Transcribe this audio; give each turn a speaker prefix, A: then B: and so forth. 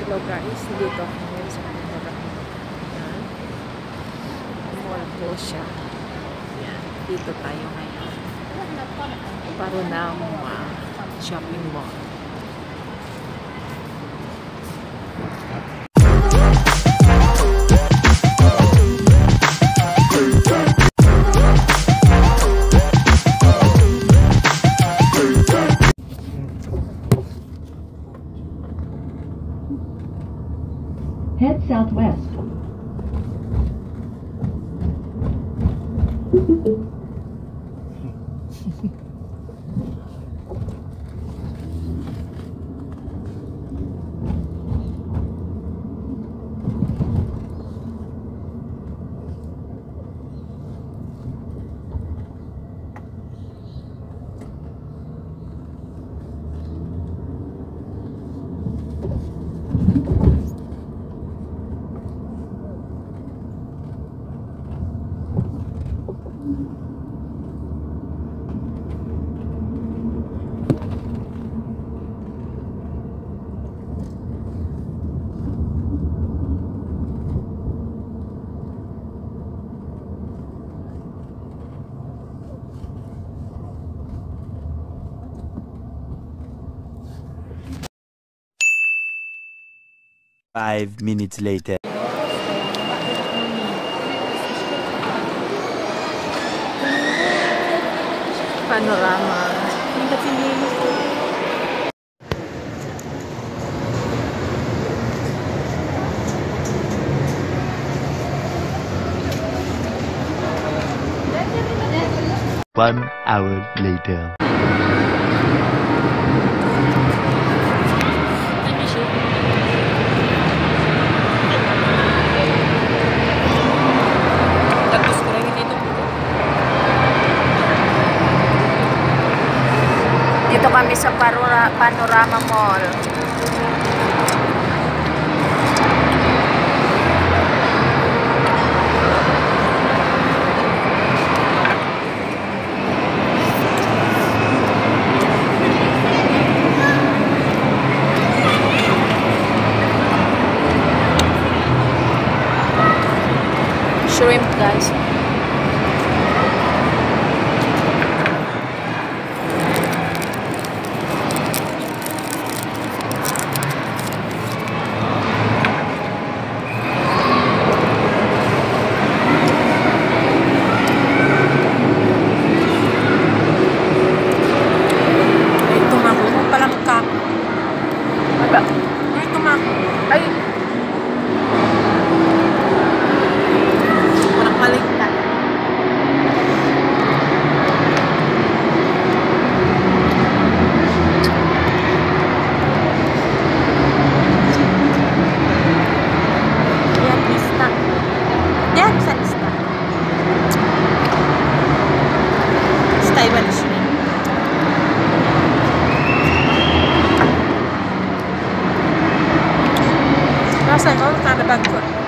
A: Hello guys, dito ako ngayon sa Panora. Yan. Mall po siya. Yan. Dito tayo ngayon. Parunama shopping mall.
B: Head southwest.
C: Five minutes later.
A: Panorama.
C: One hour later.
A: Dito kami sa Panorama Mall. Shrimp, guys. Ay! Walang maligtan. Yan, lista. Yan, sa lista. Sa Taiwanese yun. Nasaan? Oh, nakabag ko.